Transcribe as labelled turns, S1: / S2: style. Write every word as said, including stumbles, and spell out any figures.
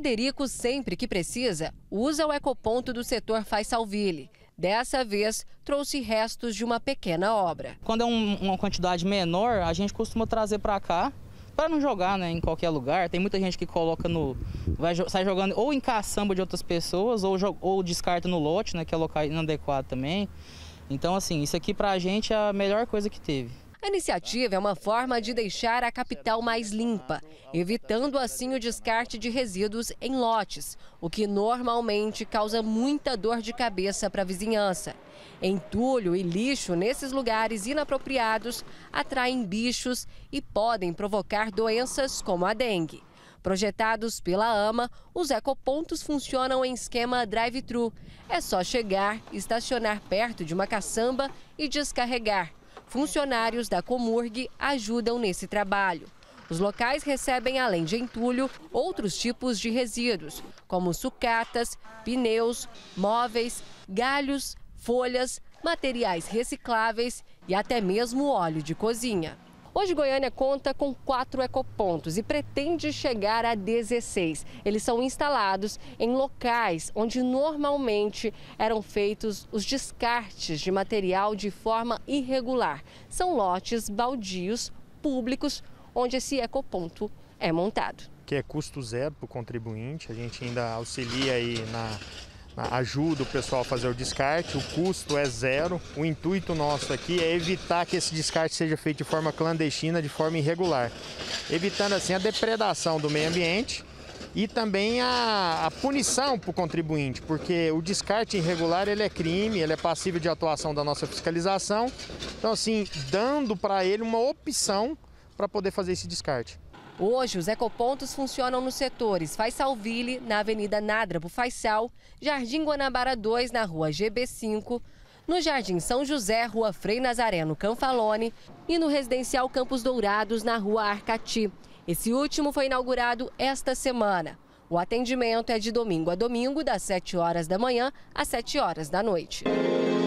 S1: Frederico, sempre que precisa, usa o ecoponto do setor Faisalville. Dessa vez, trouxe restos de uma pequena obra.
S2: Quando é um, uma quantidade menor, a gente costuma trazer para cá, para não jogar, né, em qualquer lugar. Tem muita gente que coloca no... vai sai jogando ou em caçamba de outras pessoas, ou, ou descarta no lote, né, que é local inadequado também. Então, assim, isso aqui para a gente é a melhor coisa que teve.
S1: A iniciativa é uma forma de deixar a capital mais limpa, evitando assim o descarte de resíduos em lotes, o que normalmente causa muita dor de cabeça para a vizinhança. Entulho e lixo nesses lugares inapropriados atraem bichos e podem provocar doenças como a dengue. Projetados pela AMA, os ecopontos funcionam em esquema drive-thru. É só chegar, estacionar perto de uma caçamba e descarregar. Funcionários da Comurg ajudam nesse trabalho. Os locais recebem, além de entulho, outros tipos de resíduos, como sucatas, pneus, móveis, galhos, folhas, materiais recicláveis e até mesmo óleo de cozinha. Hoje, Goiânia conta com quatro ecopontos e pretende chegar a dezesseis. Eles são instalados em locais onde normalmente eram feitos os descartes de material de forma irregular. São lotes baldios públicos onde esse ecoponto é montado.
S3: Que é custo zero para o contribuinte, a gente ainda auxilia aí na... ajuda o pessoal a fazer o descarte, o custo é zero. O intuito nosso aqui é evitar que esse descarte seja feito de forma clandestina, de forma irregular, evitando assim a depredação do meio ambiente e também a, a punição para o contribuinte, porque o descarte irregular ele é crime, ele é passível de atuação da nossa fiscalização. Então assim, dando para ele uma opção para poder fazer esse descarte.
S1: Hoje, os ecopontos funcionam nos setores Faisalville, na Avenida Nádrabo Faisal, Jardim Guanabara dois, na Rua G B cinco, no Jardim São José, Rua Frei Nazareno Canfalone e no Residencial Campos Dourados, na Rua Arcati. Esse último foi inaugurado esta semana. O atendimento é de domingo a domingo, das sete horas da manhã às sete horas da noite.